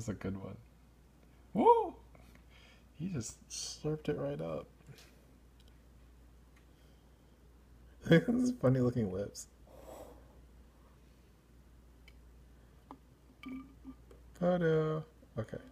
was a good one. Woo! He just slurped it right up. Those funny looking lips. Photo. Okay.